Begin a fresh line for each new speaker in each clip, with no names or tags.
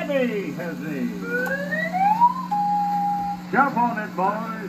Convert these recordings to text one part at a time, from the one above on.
Debbie, has he? Jump on it, boys.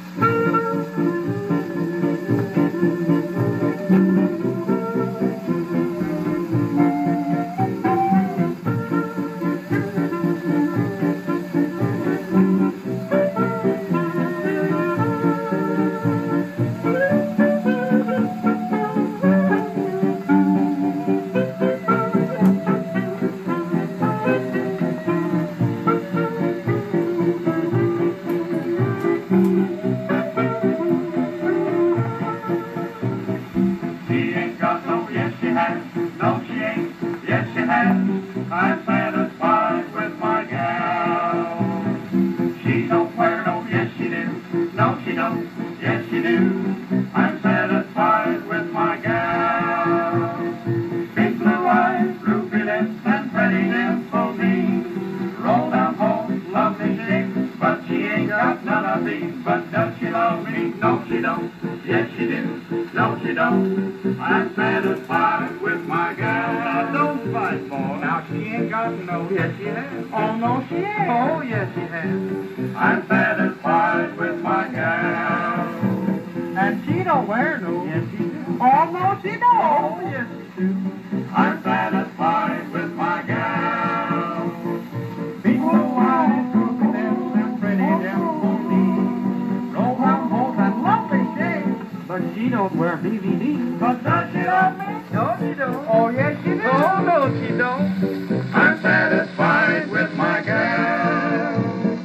I'm satisfied with my gal. She don't wear no, yes she do. No she don't, yes she do. I'm satisfied with my gal. Big blue eyes, ruby lips, and pretty dimpled knees. Roll down home, lovely shape, but she ain't got none of these. But does she love me? No she don't, yes she do. No she don't. I'm satisfied with my gal. Now don't fight, boy. Now she ain't got no. Yes she has. Oh no she ain't. Oh yes she has. I'm satisfied with my gal. And she don't wear no. Yes she do. Oh no she don't. Oh yes she do. I'm satisfied with my gal. Big blue eyes, droopy lips, and pretty dimpled knees. Roll round holes and lovely shapes. But she don't wear BVD. But does she love me? No, she don't. Oh, yes, she do. Oh, no, she don't. I'm satisfied with my gal.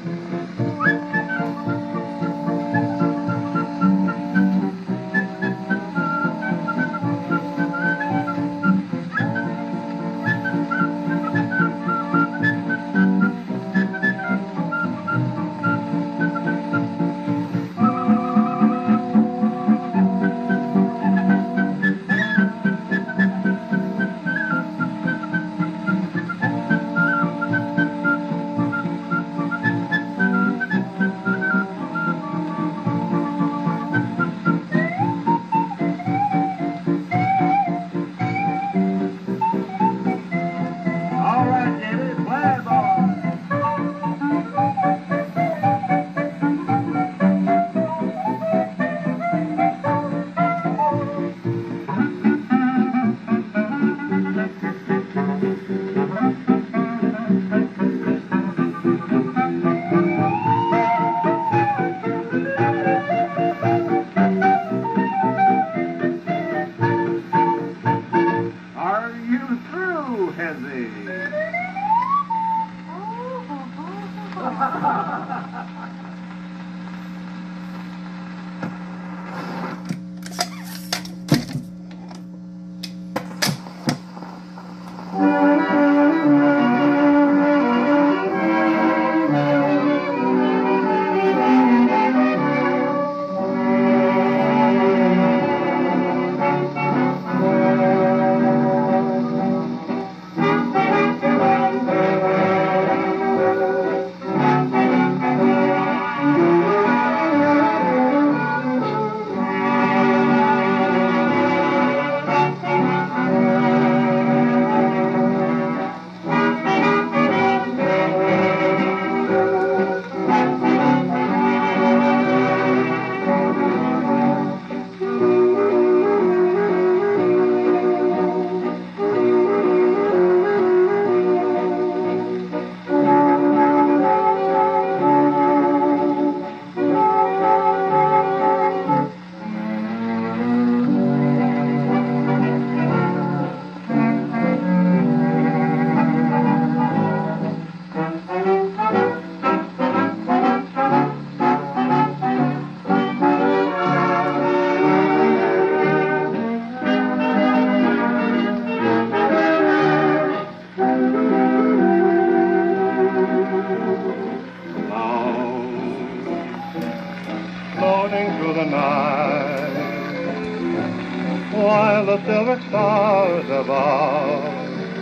While the silver stars above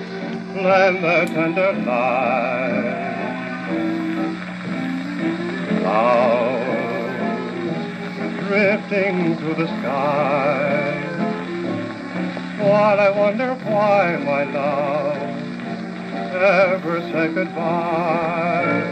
lend their tender light, clouds drifting through the sky, while I wonder why my love never say goodbye.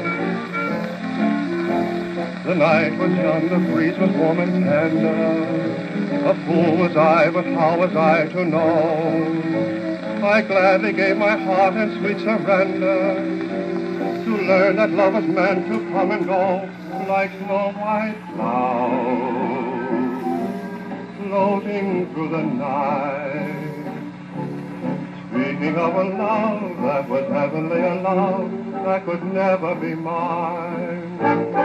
The night was young, the breeze was warm and tender. A fool was I, but how was I to know? I gladly gave my heart in sweet surrender, to learn that love was meant to come and go, like snow white clouds floating through the night. Speaking of a love that was heavenly, a love that could never be mine.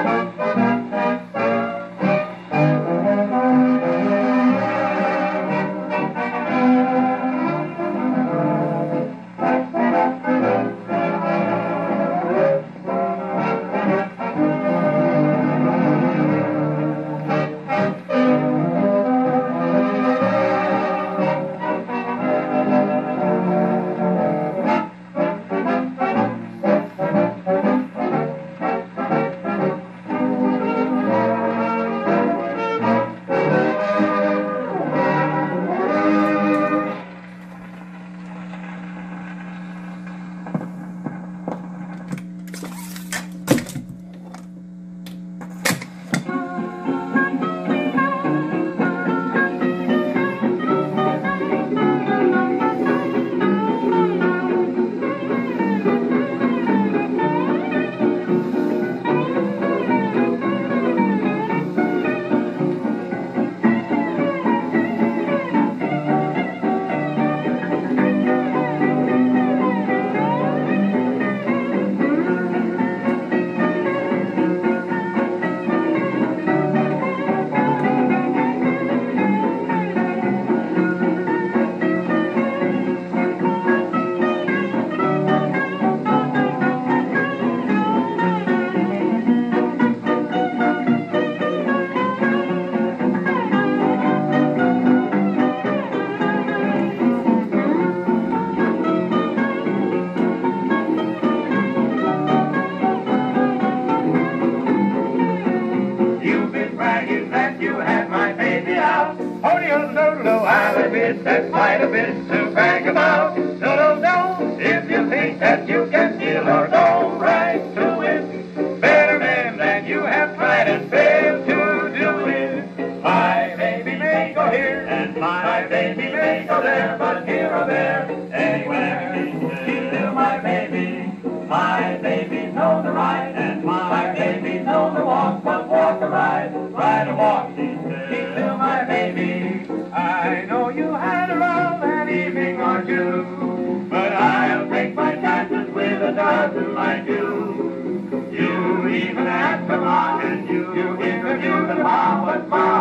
That's quite a bit to brag about. No, no, no, if you think that you can steal or go right to it, better man than you have tried and failed to do it. My baby may go here, and my baby may go there, but here or there, anywhere, she's still my baby. My baby knows the ride, and my baby knows the walk, but walk or ride or walk, she's still my baby. I know you had around an evening or two, but I'll take my chances with a dozen like you. You even asked her mom, and you interviewed the mom, but mom